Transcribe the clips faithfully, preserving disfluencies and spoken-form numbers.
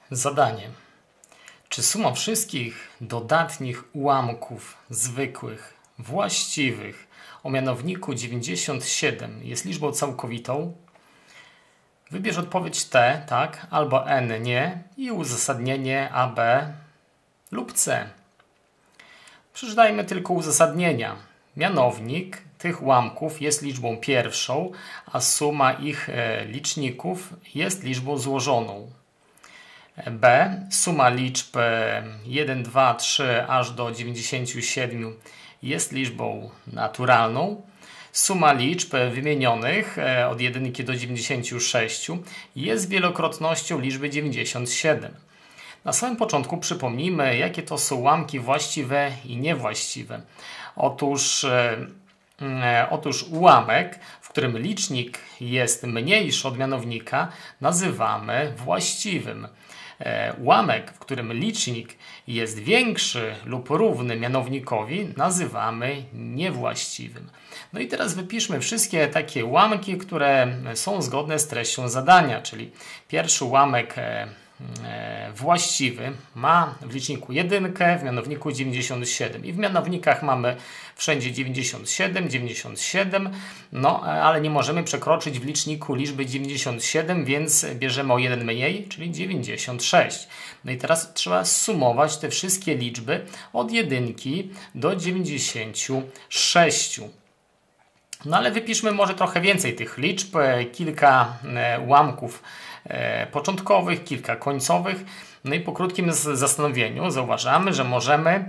Zadanie. Czy suma wszystkich dodatnich ułamków zwykłych, właściwych o mianowniku dziewięćdziesiąt siedem jest liczbą całkowitą? Wybierz odpowiedź T, tak, albo N, nie i uzasadnienie A, B lub C. Przeczytajmy tylko uzasadnienia. Mianownik tych ułamków jest liczbą pierwszą, a suma ich liczników jest liczbą złożoną. B. Suma liczb jeden, dwa, trzy aż do dziewięćdziesięciu siedmiu jest liczbą naturalną. Suma liczb wymienionych od jedynki do dziewięćdziesięciu sześciu jest wielokrotnością liczby dziewięćdziesiąt siedem. Na samym początku przypomnijmy, jakie to są ułamki właściwe i niewłaściwe. Otóż, e, otóż ułamek, w którym licznik jest mniejszy od mianownika, nazywamy właściwym. E, ułamek, w którym licznik jest większy lub równy mianownikowi, nazywamy niewłaściwym. No i teraz wypiszmy wszystkie takie ułamki, które są zgodne z treścią zadania, czyli pierwszy ułamek e, właściwy ma w liczniku jedynkę, w mianowniku dziewięćdziesiąt siedem i w mianownikach mamy wszędzie dziewięćdziesiąt siedem, dziewięćdziesiąt siedem, no ale nie możemy przekroczyć w liczniku liczby dziewięćdziesiąt siedem, więc bierzemy o jeden mniej, czyli dziewięćdziesiąt sześć. No i teraz trzeba sumować te wszystkie liczby od jedynki do dziewięćdziesięciu sześciu. No ale wypiszmy może trochę więcej tych liczb, kilka ułamków początkowych, kilka końcowych. No i po krótkim zastanowieniu zauważamy, że możemy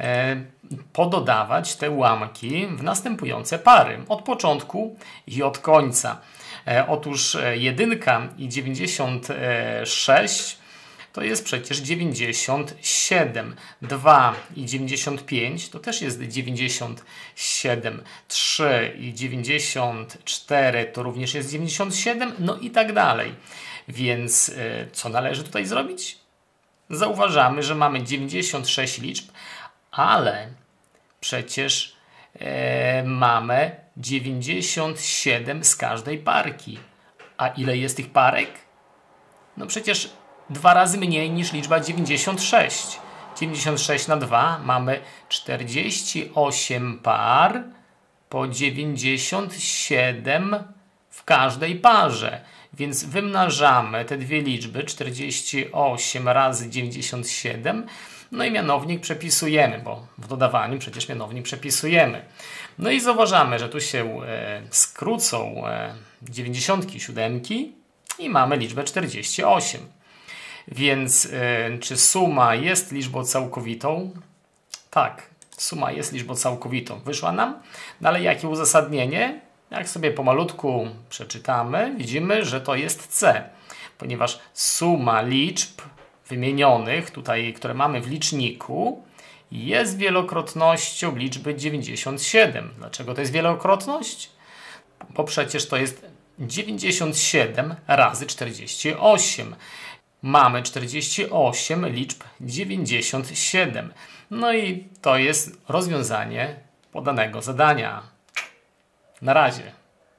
pododawać te ułamki w następujące pary. Od początku i od końca. Otóż jedynka i dziewięćdziesiąt sześć to jest przecież dziewięćdziesiąt siedem. dwa i dziewięćdziesiąt pięć to też jest dziewięćdziesiąt siedem. trzy i dziewięćdziesiąt cztery to również jest dziewięćdziesiąt siedem. No i tak dalej. Więc co należy tutaj zrobić? Zauważamy, że mamy dziewięćdziesiąt sześć liczb, ale przecież e, mamy dziewięćdziesiąt siedem z każdej parki. A ile jest tych parek? No przecież dwa razy mniej niż liczba dziewięćdziesiąt sześć. dziewięćdziesiąt sześć na dwa mamy czterdzieści osiem par po dziewięćdziesiąt siedem w każdej parze. Więc wymnażamy te dwie liczby, czterdzieści osiem razy dziewięćdziesiąt siedem, no i mianownik przepisujemy, bo w dodawaniu przecież mianownik przepisujemy. No i zauważamy, że tu się e, skrócą e, dziewięćdziesiątki, siódemki i mamy liczbę czterdzieści osiem. Więc e, czy suma jest liczbą całkowitą? Tak, suma jest liczbą całkowitą. Wyszła nam? No ale jakie uzasadnienie? Jak sobie pomalutku przeczytamy, widzimy, że to jest C, ponieważ suma liczb wymienionych, tutaj, które mamy w liczniku, jest wielokrotnością liczby dziewięćdziesiąt siedem. Dlaczego to jest wielokrotność? Bo przecież to jest dziewięćdziesiąt siedem razy czterdzieści osiem. Mamy czterdzieści osiem liczb dziewięćdziesiąt siedem. No i to jest rozwiązanie podanego zadania. Na razie.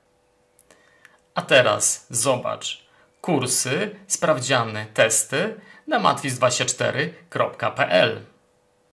A teraz zobacz kursy, sprawdziany, testy na matwiz dwadzieścia cztery kropka p l.